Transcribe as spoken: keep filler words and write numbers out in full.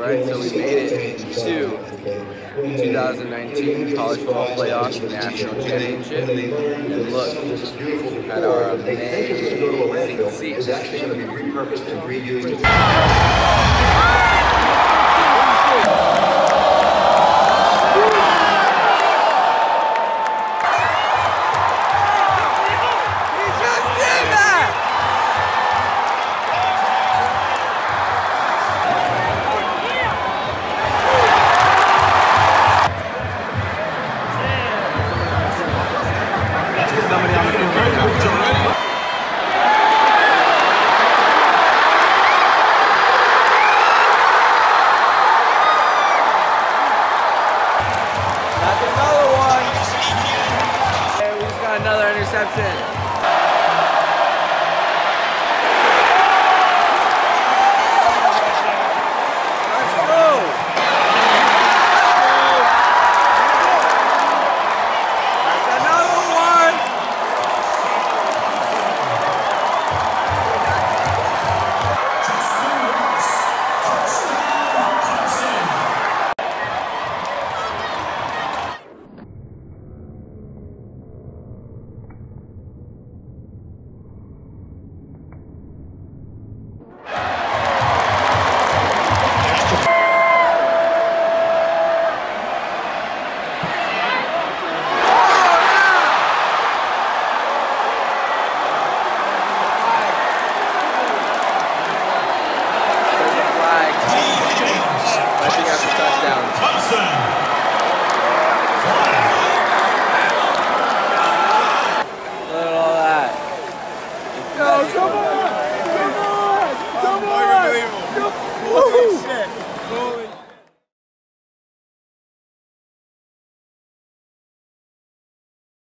Alright, so we made it to two thousand nineteen College Football Playoff National Championship, and look at our amazing seats. Another interception. Let's go. That's another one. Go,